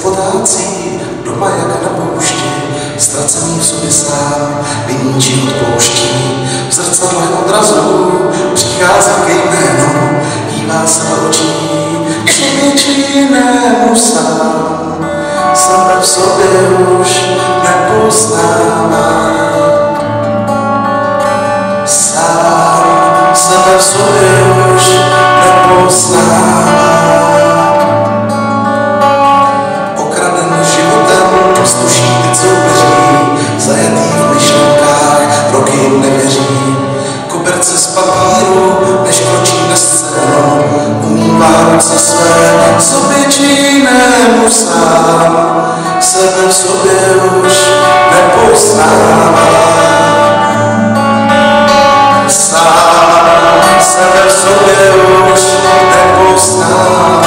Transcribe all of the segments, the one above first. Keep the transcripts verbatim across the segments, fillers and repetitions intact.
potácí, doma jak na poušti, ztracený v sobě sám, viní či odpouští. V zrcadle odrazu přichází ke jménu, dívá se do očí, člověče jinému sám, sebe v sobě už nepoznává. Sám sebe v sobě už nepoznává. Okraden životem sluší teď soupeří, zajatý v myšlenkách, roky jim nevěří. Koberce z papíru, než kročí na scénu, umývá ruce své, sobě či jinému sám, sebe v sobě už nepoznává. Sám sebe v sobě už nepoznává.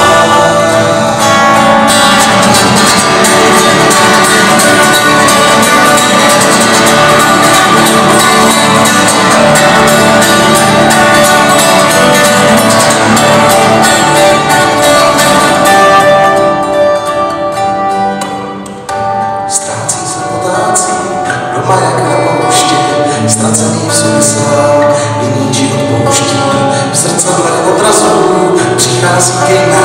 Ztrácí se, potácí, doma jak na poušti, ztracený v sobě sám, viní či odpouští. V zrcadlech odrazů přichází ke jménu,